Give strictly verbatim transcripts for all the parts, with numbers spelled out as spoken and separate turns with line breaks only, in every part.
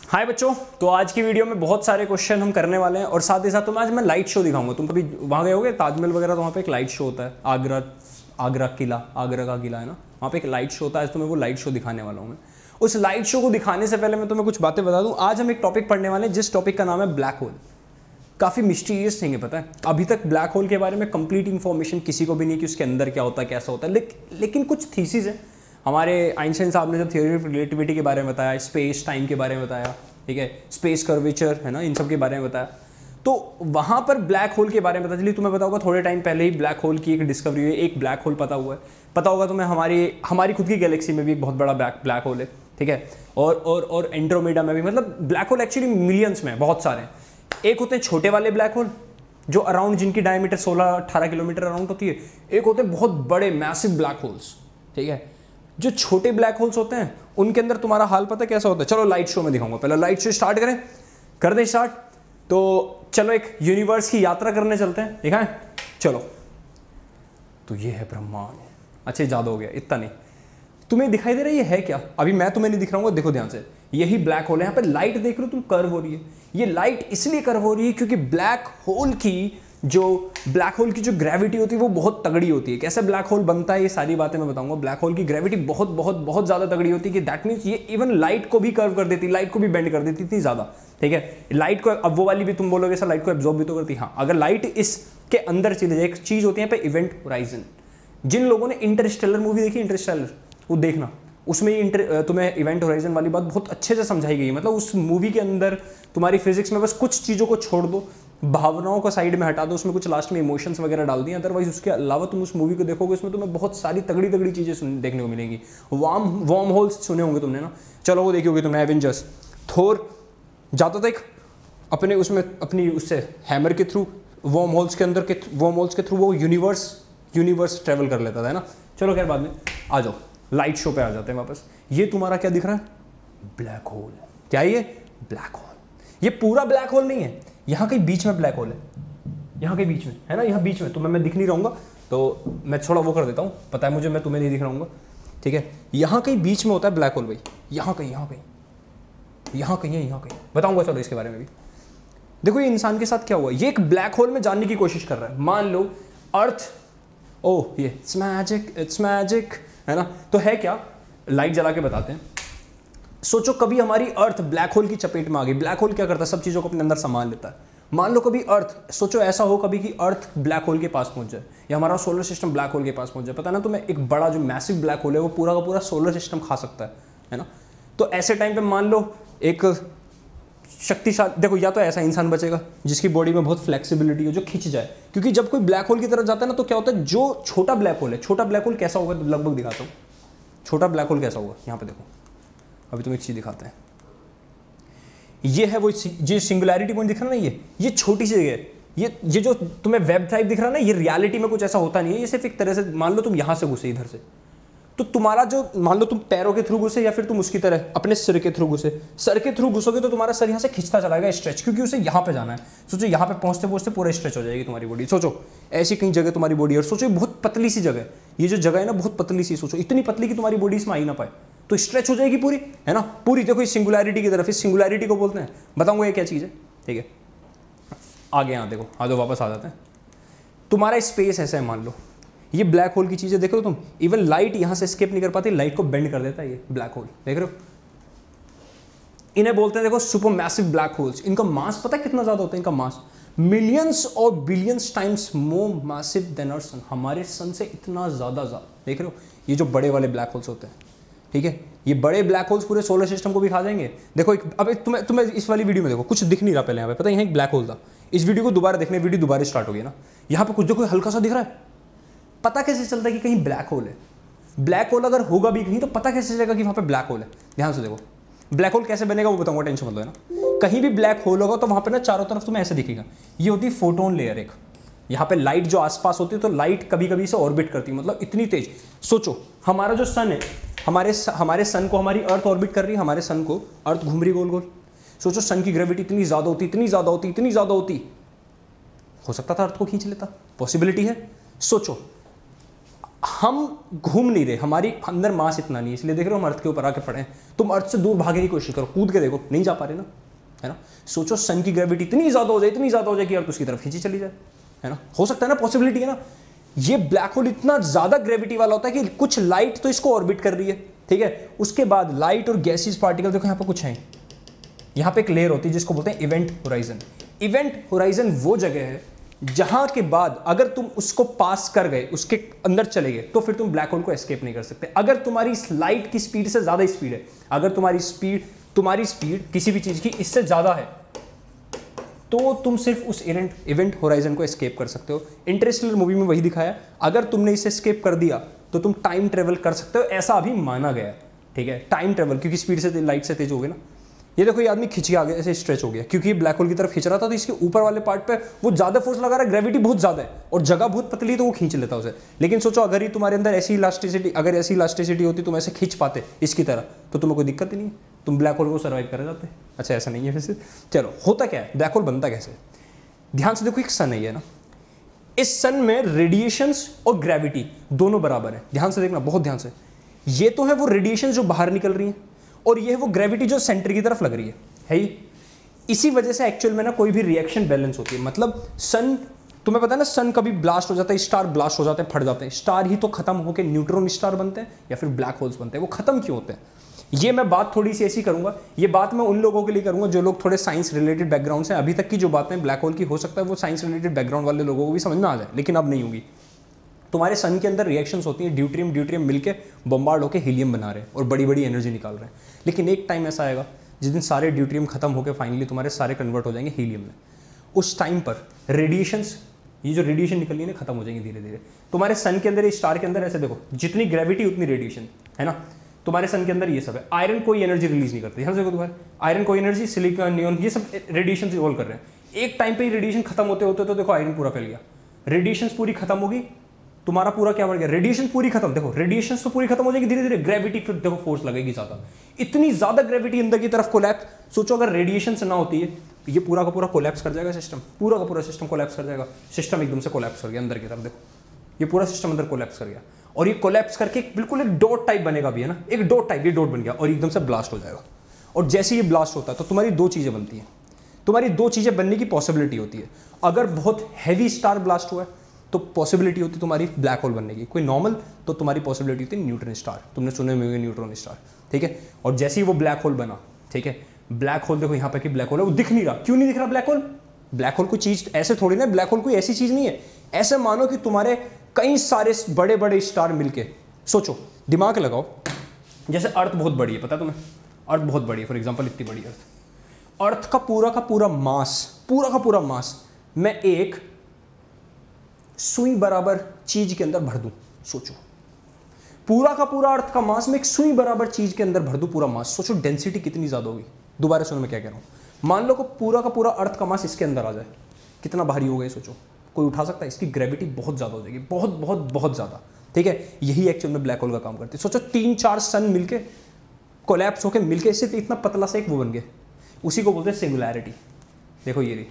हाय बच्चों, तो आज की वीडियो में बहुत सारे क्वेश्चन हम करने वाले हैं और साथ ही साथ तुम्हें आज मैं लाइट शो दिखाऊंगा। तुम कभी वहाँ गए होगे ताजमहल वगैरह, तो वहाँ पे एक लाइट शो होता है। आगरा आगरा किला आगरा का किला है ना, वहाँ पे एक लाइट शो होता है। आज तुम्हें वो लाइट शो दिखाने वाला हूँ मैं। उस लाइट शो को दिखाने से पहले मैं तुम्हें कुछ बातें बता दूँ। आज हम एक टॉपिक पढ़ने वाले हैं जिस टॉपिक का नाम है ब्लैक होल। काफ़ी मिस्टीरियस थिंग है, पता है। अभी तक ब्लैक होल के बारे में कंप्लीट इन्फॉर्मेशन किसी को भी नहीं कि उसके अंदर क्या होता है, कैसा होता है। ले, लेकिन कुछ थीसिस है। हमारे आइंस्टाइन साहब ने जब थ्योरी ऑफ रिलेटिविटी के बारे में बताया, स्पेस टाइम के बारे में बताया, ठीक है, स्पेस कर्वेचर है ना, इन सब के बारे में बताया, तो वहाँ पर ब्लैक होल के बारे में पता चली। तुम्हें पता होगा थोड़े टाइम पहले ही ब्लैक होल की एक डिस्कवरी हुई है। एक ब्लैक होल पता हुआ है, पता होगा तुम्हें हमारी हमारी खुद की गैलेक्सी में भी एक बहुत बड़ा ब्लैक ब्लैक होल है, ठीक है। और और और एंड्रोमेडा में भी, मतलब ब्लैक होल एक्चुअली मिलियंस में बहुत सारे हैं। एक होते हैं छोटे वाले ब्लैक होल जो अराउंड, जिनकी डायमीटर सोलह अठारह किलोमीटर अराउंड होती है। एक होते हैं बहुत बड़े मैसिव ब्लैक होल्स, ठीक है। जो छोटे ब्लैक होल्स होते हैं उनके अंदर तुम्हारा हाल पता कैसा होता है। चलो लाइट शो में दिखाऊंगा। पहले लाइट शो स्टार्ट करें, कर दें स्टार्ट। तो चलो एक यूनिवर्स की यात्रा करने चलते हैं, ठीक है। चलो, तो ये है ब्रह्मांड। अच्छा, ज़्यादा हो गया, इतना नहीं। तुम्हें दिखाई दे रहा है ये है क्या? अभी मैं तुम्हें नहीं दिख रहा हूँ, देखो ध्यान से। यही ब्लैक होल है। यहाँ पे लाइट देख रहे हो तुम, कर्व हो रही है। ये लाइट इसलिए कर्व हो रही है क्योंकि ब्लैक होल की जो ब्लैक होल की जो ग्रेविटी होती है वो बहुत तगड़ी होती है। कैसे ब्लैक होल बनता है ये सारी बातें मैं बताऊंगा। ब्लैक होल की ग्रेविटी बहुत बहुत बहुत ज़्यादा तगड़ी होती है कि दैट मीन्स ये इवन लाइट को भी कर्व कर देती, लाइट को भी बेंड कर देती, इतनी ज़्यादा, ठीक है। लाइट को, अब वो वाली भी तुम बोलोगे सर लाइट को एब्जॉर्ब भी तो करती, हाँ। अगर लाइट इसके अंदर चली जाए, एक चीज़ होती है यहाँ पे इवेंट होराइजन। जिन लोगों ने इंटरस्टेलर मूवी देखी, इंटरस्टेलर, वो देखना, उसमें इंटर तुम्हें इवेंट होराइजन वाली बात बहुत अच्छे से समझाई गई है। मतलब उस मूवी के अंदर तुम्हारी फिजिक्स में बस कुछ चीज़ों को छोड़ दो, भावनाओं को साइड में हटा दो, उसमें कुछ लास्ट में इमोशंस वगैरह डाल दिए। अदरवाइज उसके अलावा तुम उस मूवी को देखोगे, उसमें तुम्हें बहुत सारी तगड़ी तगड़ी चीज़ें देखने को मिलेंगी। वार्म वार्म होल्स सुने होंगे तुमने ना, चलो वो देखी होगी तुमने। एवेंजर्स, थोर जाता था एक अपने उसमें अपनी उससे हैमर के थ्रू वार्म होल्स के अंदर के वार्म होल्स के थ्रू वो यूनिवर्स यूनिवर्स ट्रेवल कर लेता था ना। चलो खैर, बाद में आ जाओ, लाइट शो पे आ जाते हैं वापस। ये तुम्हारा क्या दिख रहा है? Black hole. क्या ये? Black hole. ये पूरा ब्लैक होल नहीं है, यहाँ कहीं बीच में ब्लैक होल है, यहाँ कहीं बीच में है ना, यहाँ बीच में। तुम्हें मैं दिख नहीं रहूँगा तो मैं थोड़ा वो कर देता हूँ, पता है मुझे, मैं तुम्हें नहीं दिख रहूँगा, ठीक है। यहाँ कहीं बीच में होता है ब्लैक होल भाई, यहाँ कहीं, यहाँ कहीं, यहाँ कहीं है, यहाँ कहीं बताऊँगा। चलो इसके बारे में भी देखो। ये इंसान के साथ क्या हुआ, ये एक ब्लैक होल में जानने की कोशिश कर रहा है। मान लो अर्थ, ओह ये इट्स मैजिक, इट्स मैजिक, है ना। तो है क्या, लाइट जला के बताते हैं। सोचो कभी हमारी अर्थ ब्लैक होल की चपेट में आ गई। ब्लैक होल क्या करता है? सब चीज़ों को अपने अंदर संभाल लेता है। मान लो कभी अर्थ, सोचो ऐसा हो कभी कि अर्थ ब्लैक होल के पास पहुंच जाए, या हमारा सोलर सिस्टम ब्लैक होल के पास पहुंच जाए। पता ना तुम्हें, एक बड़ा जो मैसिव ब्लैक होल है वो पूरा का पूरा सोलर सिस्टम खा सकता है, है ना। तो ऐसे टाइम पे मान लो एक शक्तिशाली, देखो, या तो ऐसा इंसान बचेगा जिसकी बॉडी में बहुत फ्लेक्सिबिलिटी हो, जो खिंच जाए। क्योंकि जब कोई ब्लैक होल की तरफ जाता है ना, तो क्या होता है, जो छोटा ब्लैक होल है, छोटा ब्लैक होल कैसा होगा लगभग दिखाता हूँ। छोटा ब्लैक होल कैसा होगा, यहाँ पे देखो, अभी तुम्हें एक चीज़ दिखाते हैं। ये है वो, ये सिंगुलैरिटी पॉइंट दिख रहा है ना, ये ये छोटी सी जगह है। ये ये जो तुम्हें वेब टाइप दिख रहा है ना, ये रियलिटी में कुछ ऐसा होता नहीं है। ये सिर्फ एक तरह से, मान लो तुम यहाँ से घुसे इधर से, तो तुम्हारा जो, मान लो तुम पैरों के थ्रू घुसे या फिर तुम उसकी तरह अपने सिर के थ्रू घुसे, सर के थ्रू घुसोगे तो तुम्हारा सर यहाँ से खिंचता चलाएगा, स्ट्रेच, क्योंकि उसे यहाँ पे जाना है। सोचो यहाँ पे पहुँचते पहुँचते पूरा स्ट्रेच हो जाएगी तुम्हारी बॉडी। सोचो ऐसी कहीं जगह तुम्हारी बॉडी, और सोचो बहुत पतली सी जगह, ये जो जगह है ना बहुत पतली सी, सोचो इतनी पतली कि तुम्हारी बॉडी इसमें आ ही ना पाए, तो स्ट्रेच हो जाएगी पूरी, है ना, पूरी। देखो इस सिंगुलैरिटी की तरफ, इस सिंगुलैरिटी को बोलते हैं, बताऊंगा ये क्या चीज़ है, ठीक है। आगे यहाँ देखो, आ जाओ वापस आ जाते हैं। तुम्हारा स्पेस ऐसा है, मान लो ये ब्लैक होल की चीज़ें देख रहे हो तुम, इवन लाइट यहाँ से एस्केप नहीं कर पाती, लाइट को बेंड कर देता है ये ब्लैक होल, देख रहे हो। इन्हें बोलते हैं देखो सुपर मैसिव ब्लैक होल्स। इनका मास पता है कितना ज़्यादा होता है? इनका मास मिलियंस और billions times more massive than our sun, हमारे सन से इतना ज़्यादा ज़्यादा, देख रहे हो। ये जो बड़े वाले ब्लैक होल्स होते हैं, ठीक है, ये बड़े ब्लैक होल्स पूरे सोलर सिस्टम को भी खा जाएंगे। देखो एक, अब एक तुम्हें तुम्हें इस वाली वीडियो में देखो, कुछ दिख नहीं रहा पहले यहाँ पे, पता है यहाँ एक ब्लैक होल था। इस वीडियो को दोबारा देखने, वीडियो दोबारा स्टार्ट हो गई ना, यहाँ पे कुछ देखो हल्का सा दिख रहा है। पता कैसे चलता है कि कहीं ब्लैक होल है? ब्लैक होल अगर होगा भी कहीं तो पता कैसे चलेगा कि वहाँ पे ब्लैक होल है? ध्यान से देखो, ब्लैक होल कैसे बनेगा वो बताऊंगा, टेंशन मत लो, है ना। कहीं भी ब्लैक होल होगा तो वहाँ पे ना चारों तरफ तुम्हें ऐसे दिखेगा, ये होती है फोटोन लेयर एक। यहाँ पे लाइट जो आसपास होती है, तो लाइट कभी कभी से ऑर्बिट करती है, मतलब इतनी तेज। सोचो हमारा जो सन है, हमारे हमारे सन को हमारी अर्थ ऑर्बिट कर रही है, हमारे सन को अर्थ घूम रही गोल गोल। सोचो सन की ग्रेविटी इतनी ज़्यादा होती, इतनी ज़्यादा होती, इतनी ज़्यादा होती, हो सकता था अर्थ को खींच लेता, पॉसिबिलिटी है। सोचो हम घूम नहीं रहे, हमारी अंदर मास इतना नहीं है, इसलिए देख रहे हो हम अर्थ के ऊपर आके पड़े हैं। तुम अर्थ से दूर भागने की कोशिश करो, कूद के देखो, नहीं जा पा रहे ना, है ना। सोचो सन की ग्रेविटी इतनी ज़्यादा हो जाए, इतनी ज़्यादा हो जाए कि अर्थ उसकी तरफ खींची चली जाए, है ना। हो सकता है ना, पॉसिबिलिटी है ना। ये ब्लैक होल इतना ज़्यादा ग्रेविटी वाला होता है कि कुछ लाइट तो इसको ऑर्बिट कर रही है, ठीक है। उसके बाद लाइट और गैसेस पार्टिकल, देखो यहाँ पर कुछ है, यहाँ पे एक लेयर होती है जिसको बोलते हैं इवेंट होराइजन। इवेंट होराइजन वो जगह है जहां के बाद अगर तुम उसको पास कर गए, उसके अंदर चले गए, तो फिर तुम ब्लैक होल को एस्केप नहीं कर सकते। अगर तुम्हारी इस लाइट की स्पीड से ज्यादा स्पीड है, अगर तुम्हारी स्पीड तुम्हारी स्पीड किसी भी चीज की इससे ज्यादा है, तो तुम सिर्फ उस इवेंट इवेंट होराइजन को एस्केप कर सकते हो। इंटरस्टेलर मूवी में वही दिखाया, अगर तुमने इसे एस्केप कर दिया तो तुम टाइम ट्रेवल कर सकते हो, ऐसा अभी माना गया है, ठीक है। टाइम ट्रेवल, क्योंकि स्पीड से लाइट से तेज हो गए ना। ये देखो, ये आदमी खिंच के आगे ऐसे स्ट्रेच हो गया, क्योंकि ये ब्लैक होल की तरफ खिंच रहा था, तो इसके ऊपर वाले पार्ट पे वो ज्यादा फोर्स लगा रहा है, ग्रेविटी बहुत ज्यादा है और जगह बहुत पतली, तो वो खींच लेता उसे। लेकिन सोचो अगर ही तुम्हारे अंदर ऐसी इलास्टिसिटी अगर ऐसी इलास्टिसिटी होती, तुम ऐसे खींच पाते इसकी तरह, तो तुम्हें कोई दिक्कत ही नहीं है, तुम ब्लैक होल को सर्वाइव कर जाते। अच्छा, ऐसा नहीं है वैसे। चलो, होता क्या है, ब्लैक होल बनता कैसे, ध्यान से देखो। एक सन है ये ना, इस सन में रेडिएशंस और ग्रेविटी दोनों बराबर है। ध्यान से देखना, बहुत ध्यान से। ये तो है वो रेडिएशन जो बाहर निकल रही है, और ये है वो ग्रेविटी जो सेंटर की तरफ लग रही है, है ही। इसी वजह से एक्चुअल में ना कोई भी रिएक्शन बैलेंस होती है। मतलब सन, तुम्हें पता है ना, सन कभी ब्लास्ट हो जाता है, स्टार ब्लास्ट हो जाते हैं, फट जाते हैं। स्टार ही तो खत्म होकर न्यूट्रॉन स्टार बनते हैं या फिर ब्लैक होल्स बनते हैं। वो खत्म क्यों होते हैं, ये मैं बात थोड़ी सी ऐसी करूंगा। ये बात मैं उन लोगों के लिए करूंगा जो लोग थोड़े साइंस रिलेटेड बैकग्राउंड से, अभी तक की जो बातें ब्लैक होल की हो सकता है वो साइंस रिलेटेड बैकग्राउंड वाले लोगों को भी समझ में आ जाए, लेकिन अब नहीं होगी। तुम्हारे सन के अंदर रिएक्शंस होती हैं, ड्यूट्रियम ड्यूट्रियम मिलके बम्बार्ड होकर हीलियम बना रहे हैं और बड़ी बड़ी एनर्जी निकाल रहे हैं। लेकिन एक टाइम ऐसा आएगा जिस दिन सारे ड्यूट्रियम खत्म होकर फाइनली तुम्हारे सारे कन्वर्ट हो जाएंगे हीलियम में। उस टाइम पर रेडिएशंस, ये जो रेडिएशन निकलनी है ना, खत्म हो जाएंगे धीरे धीरे। तुम्हारे सन के अंदर, स्टार के अंदर ऐसे देखो, जितनी ग्रेविटी उतनी रेडिएशन, है ना। तुम्हारे सन के अंदर ये सब है। आयरन कोई एनर्जी रिलीज नहीं करती, ध्यान से देखो तुम्हारे, आयरन कोई एनर्जी, सिलिकॉन, नियॉन, ये सब रेडिएशन इवॉल्व कर रहे हैं। एक टाइम पे ही रेडिएशन खत्म होते होते तो देखो आयरन पूरा फैल गया, रेडिएशन पूरी खत्म होगी, तुम्हारा पूरा क्या बढ़ गया, रेडिएशन पूरी खत्म। देखो रेडिएशन तो पूरी खत्म हो जाएगी धीरे धीरे, ग्रेविटी फिर देखो फोर्स लगेगी ज्यादा, इतनी ज्यादा ग्रेविटी अंदर की तरफ कोलैप्स। सोचो अगर रेडिएशन से ना होती है, ये पूरा का पूरा कोलैप्स कर जाएगा सिस्टम, पूरा का पूरा सिस्टम कोलैप्स कर जाएगा। सिस्टम एकदम से कोलैप्स कर गया अंदर की तरफ, देखो ये पूरा सिस्टम अंदर कोलैप्स कर गया, और ये कोलैप्स करके बिल्कुल एक डॉट टाइप बनेगा भी, है ना, एक डॉट टाइप, ये डॉट बन गया और एकदम से ब्लास्ट हो जाएगा। और जैसे ये ब्लास्ट होता है तो तुम्हारी दो चीजें बनती हैं, तुम्हारी दो चीजें बनने की पॉसिबिलिटी होती है। अगर बहुत हैवी स्टार ब्लास्ट हुआ है तो पॉसिबिलिटी होती है तुम्हारी ब्लैक होल बनने की, कोई नॉर्मल तो तुम्हारी पॉसिबिलिटी होती है न्यूट्रॉन स्टार, तुमने सुने में होंगे न्यूट्रॉन स्टार, ठीक है। और जैसे ही वो ब्लैक होल बना, ठीक है, ब्लैक होल देखो यहाँ पे कि ब्लैक होल है, वो दिख नहीं रहा। क्यों नहीं दिख रहा ब्लैक होल? ब्लैक होल कोई चीज ऐसे थोड़ी ना, ब्लैक होल कोई ऐसी चीज नहीं है। ऐसे मानो कि तुम्हारे कई सारे बड़े बड़े स्टार मिलके, सोचो, दिमाग लगाओ, जैसे अर्थ बहुत बड़ी है, पता है तुम्हें, अर्थ बहुत बड़ी है, फॉर एग्जांपल इतनी बड़ी अर्थ, अर्थ का पूरा का पूरा मास, पूरा का पूरा मास मैं एक सुई बराबर चीज के अंदर भर दूं। सोचो, पूरा का पूरा अर्थ का मास मैं एक सुई बराबर चीज के अंदर भर दूं, पूरा मास। सोचो डेंसिटी कितनी ज्यादा होगी। दोबारा सुनो मैं क्या कह रहा हूं। मान लो को पूरा का पूरा अर्थ का मास इसके अंदर आ जाए, कितना भारी हो गया सोचो, कोई उठा सकता है? इसकी ग्रेविटी बहुत ज्यादा हो जाएगी, बहुत बहुत बहुत ज्यादा, ठीक है। यही एक्चुअल में ब्लैक होल का काम करती है। सोचो तीन चार सन मिलके कोलैप्स होकर मिलके सिर्फ इतना पतला सा एक वो बन गया, उसी को बोलते हैं सिंगुलैरिटी। देखो ये रही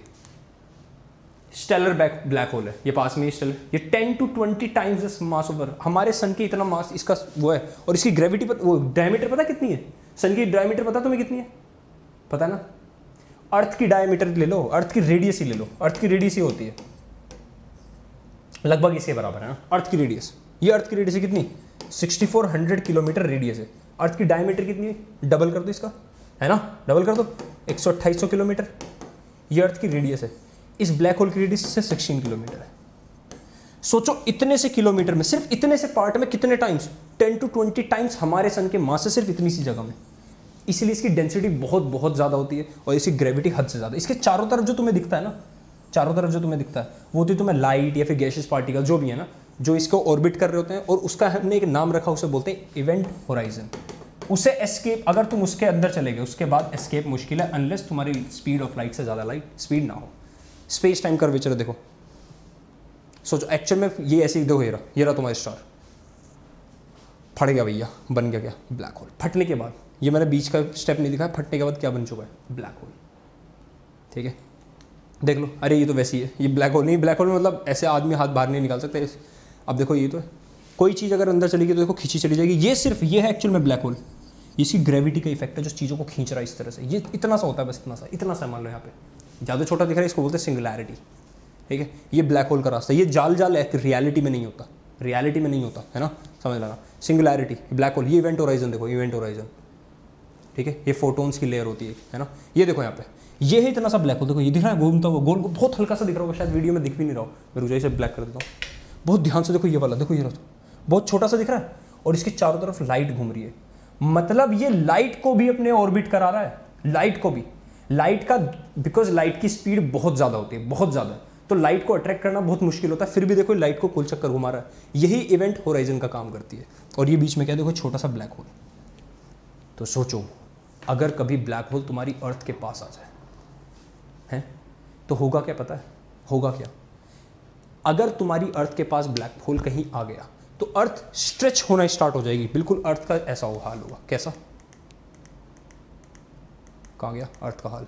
स्टेलर बैक ब्लैक होल है, ये पास में ही स्टेलर, ये ten to twenty times this mass over, हमारे सन के इतना मास इसका वो है, और इसकी ग्रेविटी पता, वो डायमीटर पता कितनी है? सन की डायमीटर पता तुम्हें कितनी है? पता है ना? अर्थ की डायमीटर ले लो, अर्थ की रेडियस ही ले लो, अर्थ की रेडियस ही होती है लगभग इसके बराबर, है ना, अर्थ की रेडियस। ये अर्थ की रेडियस है कितनी? Sixty four hundred kilometre radius है। अर्थ की डायमीटर कितनी है? डबल कर दो इसका, है ना, डबल कर दो, एक सौ अट्ठाईस सौ किलोमीटर ये अर्थ की रेडियस है। इस ब्लैक होल की रेडियस से सिक्सटीन किलोमीटर है। सोचो इतने से किलोमीटर में, सिर्फ इतने से पार्ट में कितने times, ten to twenty times हमारे सन के मास से, सिर्फ इतनी सी जगह में। इसीलिए इसकी डेंसिटी बहुत बहुत ज़्यादा होती है और इसकी ग्रेविटी हद से ज़्यादा। इसके चारों तरफ जो तुम्हें दिखता है ना, चारों तरफ जो तुम्हें दिखता है वो होती है तुम्हें लाइट या फिर गैसेस पार्टिकल जो भी है ना, जो इसको ऑर्बिट कर रहे होते हैं, और उसका हमने एक नाम रखा, उसे बोलते हैं इवेंट होराइजन। उसे एस्केप, अगर तुम उसके अंदर चले गए उसके बाद एस्केप मुश्किल है, अनलेस तुम्हारी स्पीड ऑफ लाइट से ज़्यादा लाइट स्पीड ना हो। स्पेस टाइम कर्वेचर देखो, सोचो एक्चुअल में ये ऐसे ही देखो, ये रहा ये रहा तुम्हारा स्टार, फट गया भैया, बन गया क्या? Black hole. फटने के बाद, ये मैंने बीच का स्टेप नहीं दिखाया, फटने के बाद क्या बन चुका है? ब्लैक होल, ठीक है। देख लो, अरे ये तो वैसी है, ये ब्लैक होल नहीं, ब्लैक होल में मतलब ऐसे आदमी हाथ बाहर नहीं निकाल सकते। अब देखो ये तो है, कोई चीज़ अगर अंदर चली गई तो देखो खींची चली जाएगी। ये सिर्फ ये है एक्चुअल में ब्लैक होल, इसकी ग्रेविटी का इफेक्ट है जो चीज़ों को खींच रहा है इस तरह से। ये इतना सा होता है, बस इतना सा, इतना सा मान लो यहाँ पे ज़्यादा छोटा दिख रहा है, इसको बोलते हैं सिंगुलैरिटी, ठीक है। ये ब्लैक होल का रास्ता, ये जाल जाल रियलिटी में नहीं होता, रियलिटी में नहीं होता है ना, समझ लेना। सिंगुलैरिटी ब्लैक होल, ये इवेंट होराइजन देखो, इवेंट होराइजन, ठीक है। ये फोटोन्स की लेयर होती है है ना, ये देखो यहाँ पे, ये है इतना सा ब्लैक होल, देखो ये दिख रहा है घूमता हुआ गोल, बहुत हल्का सा दिख रहा होगा, शायद वीडियो में दिख भी नहीं रहा हो, मैं रुझाई से ब्लैक कर देता हूँ, बहुत ध्यान से देखो ये वाला, देखो ये रहा, बहुत छोटा सा दिख रहा है और इसके चारों तरफ लाइट घूम रही है, मतलब ये लाइट को भी अपने ऑर्बिट करा रहा है, लाइट को भी, लाइट का, बिकॉज लाइट की स्पीड बहुत ज़्यादा होती है, बहुत ज़्यादा, तो लाइट को अट्रैक्ट करना बहुत मुश्किल होता है, फिर भी देखो लाइट को कुल चक्कर घुमा रहा है, यही इवेंट होराइजन का काम करती है। और ये बीच में क्या देखो छोटा सा ब्लैक होल। तो सोचो अगर कभी ब्लैक होल तुम्हारी अर्थ के पास आ जाए हैं तो होगा क्या, पता है होगा क्या? अगर तुम्हारी अर्थ के पास ब्लैक होल कहीं आ गया तो अर्थ स्ट्रेच होना स्टार्ट हो जाएगी, बिल्कुल अर्थ का ऐसा हो हाल होगा। कैसा? कहाँ गया अर्थ का हाल?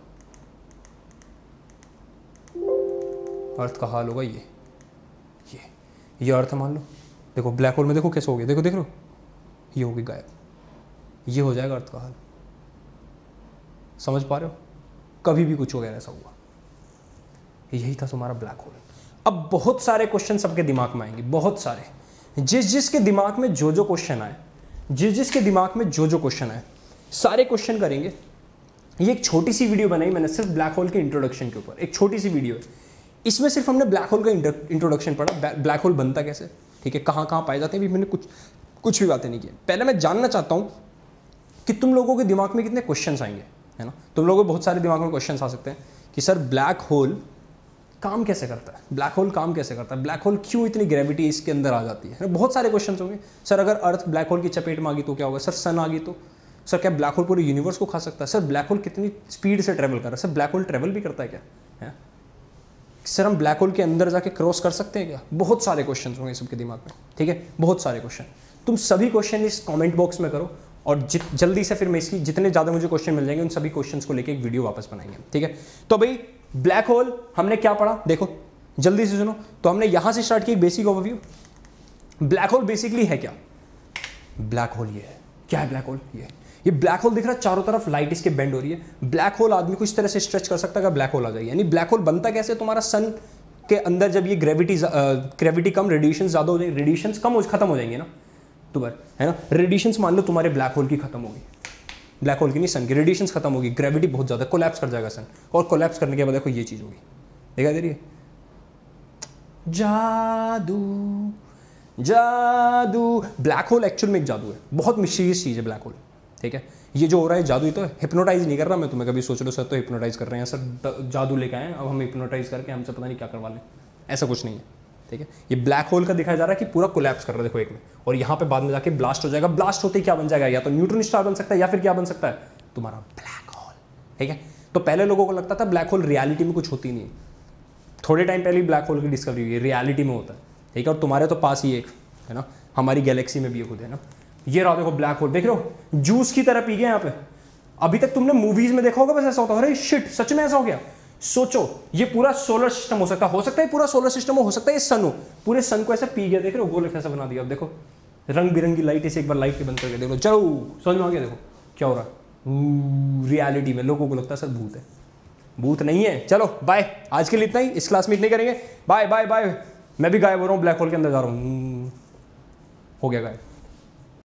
अर्थ का हाल होगा ये ये ये अर्थ मान लो, देखो ब्लैक होल में देखो कैसे हो गया, देखो देख लो ये हो गई गायब, ये हो जाएगा अर्थ का हाल। समझ पा रहे हो? कभी भी कुछ हो गया ऐसा हुआ, यही था तुम्हारा ब्लैक होल। अब बहुत सारे क्वेश्चन सबके दिमाग में आएंगे, बहुत सारे, जिस जिसके दिमाग में जो जो क्वेश्चन आए, जिस जिसके दिमाग में जो जो क्वेश्चन आए, सारे क्वेश्चन करेंगे। ये एक छोटी सी वीडियो बनाई मैंने सिर्फ ब्लैक होल के इंट्रोडक्शन के ऊपर, एक छोटी सी वीडियो है, इसमें सिर्फ हमने ब्लैक होल का इंट्रोडक्शन पढ़ा, ब्लैक होल बनता कैसे, ठीक है, कहाँ कहाँ पाए जाते हैं, भी मैंने कुछ कुछ भी बातें नहीं की। पहले मैं जानना चाहता हूँ कि तुम लोगों के दिमाग में कितने क्वेश्चंस आएंगे, है ना। तुम लोगों को बहुत सारे दिमाग में क्वेश्चंस आ सकते हैं कि सर ब्लैक होल काम कैसे करता है, ब्लैक होल काम कैसे करता है, ब्लैक होल क्यों इतनी ग्रेविटी इसके अंदर आ जाती है, बहुत सारे क्वेश्चन होंगे। सर अगर अर्थ ब्लैक होल की चपेट में आ गई तो क्या होगा, सर सन आ गई तो, सर क्या ब्लैक होल पूरे यूनिवर्स को खा सकता है, सर ब्लैक होल कितनी स्पीड से ट्रेवल कर रहा है, सर ब्लैक होल ट्रेवल भी करता है क्या, है सर हम ब्लैक होल के अंदर जाके क्रॉस कर सकते हैं क्या, बहुत सारे क्वेश्चन होंगे सबके दिमाग में, ठीक है, बहुत सारे क्वेश्चन। तुम सभी क्वेश्चन इस कमेंट बॉक्स में करो और जित जल्दी से फिर मैं इसकी जितने ज़्यादा मुझे क्वेश्चन मिल जाएंगे उन सभी क्वेश्चंस को लेके एक वीडियो वापस बनाएंगे, ठीक है। तो भाई ब्लैक होल हमने क्या पढ़ा, देखो जल्दी से सुनो। तो हमने यहां से स्टार्ट किया basic overview. Black hole basically है क्या, ब्लैक होल ये है, क्या है ब्लैक होल, ये ये ब्लैक होल दिख रहा है, चारों तरफ लाइट इसके बेंड हो रही है। ब्लैक होल आदमी को इस तरह से स्ट्रेच कर सकता है कि ब्लैक होल आ जाए, यानी ब्लैक होल बनता कैसे, तुम्हारा सन के अंदर जब ये ग्रेविटी ग्रेविटी कम, रेडिएशन ज्यादा हो जाएंगे, रेडिएशन कम हो खत्म हो जाएंगे ना तुम्हारे, है ना, रेडिएशन मान लो तुम्हारे ब्लैक होल की खत्म होगी, ब्लैक होल की नहीं सन की, रेडिएशन खत्म होगी, ग्रेविटी बहुत ज्यादा, कोलैप्स कर जाएगा सन, और कोलैप्स करने के बाद देखो ये चीज होगी, देखा दे रही है, जादू जादू। ब्लैक होल एक्चुअल में एक जादू है, बहुत मिस्टीरियस चीज है ब्लैक होल, ठीक है। ये जो हो रहा है जादू ही तो है, हिप्नोटाइज नहीं कर रहा मैं तुम्हें, कभी सोच लो सर तो हिप्नोटाइज कर रहे हैं, सर जादू लेके आए अब हम हिप्नोटाइज करके हमसे पता नहीं क्या करवा लें, ऐसा कुछ नहीं है, ठीक है। ये ब्लैक होल का दिखाया जा रहा है कि पूरा कोलैप्स कर रहा है, देखो एक में, और यहाँ पे बाद में जाके ब्लास्ट हो जाएगा, ब्लास्ट होते ही क्या बन जाएगा, या तो न्यूट्रॉन स्टार बन सकता है या फिर क्या बन सकता है, तुम्हारा ब्लैक होल, ठीक है। तो पहले लोगों को लगता था ब्लैक होल रियलिटी में कुछ होती नहीं है, थोड़े टाइम पहले ब्लैक होल की डिस्कवरी हुई है, रियलिटी में होता है, ठीक है। और तुम्हारे तो पास ही एक है ना, हमारी गैलेक्सी में भी एक खुद है ना, ये रहा देखो ब्लैक होल, देख रहे हो जूस की तरह पी गए यहाँ पे। अभी तक तुमने मूवीज में देखा होगा बस ऐसा होता है, अरे शिट सच में ऐसा हो गया। सोचो ये पूरा सोलर सिस्टम हो सकता है, हो सकता है पूरा सोलर सिस्टम हो, हो सकता है ये सन हो, पूरे सन को ऐसे पी गया, देख रहे हो गोल ऐसा बना दिया। अब देखो रंग बिरंगी लाइट, इसे एक बार लाइट के बंद करके देखो, चलो समझ में आ गया, देखो क्या हो रहा है रियलिटी में। लोगों को लगता है सर भूत है, भूत नहीं है। चलो बाय, आज के लिए इतना ही, इस क्लास में इतना ही करेंगे, बाय बाय बाय। मैं भी गायब हो रहा हूँ, ब्लैक होल के अंदर जा रहा हूँ, हो गया गायब।